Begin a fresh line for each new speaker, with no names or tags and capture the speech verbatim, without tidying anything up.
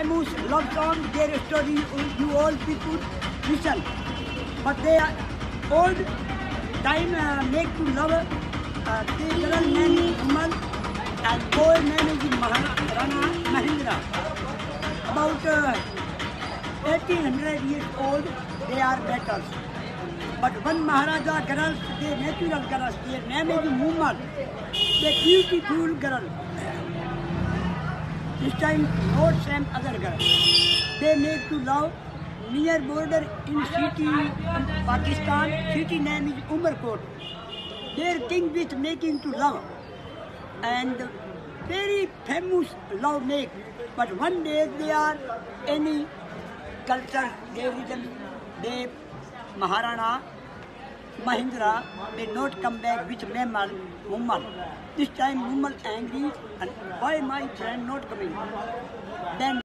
famous love song, their story, you all people listen. But they are old time uh, make to love. Uh, the girl name is Umar and boy name is Maharana Mahindra. About uh, eighteen hundred years old, they are better. But one Maharaja girls, they natural girls, their name is Umar. They beautiful girl. This time not same other girl. They make to love near border in city in Pakistan. City name is Umarkot. Their king with making to love and very famous love make. But one day they are any culture they rhythm they Maharana Mahindra they not come back with Memar Mummal. This time Mummal angry and why my friend not coming? Then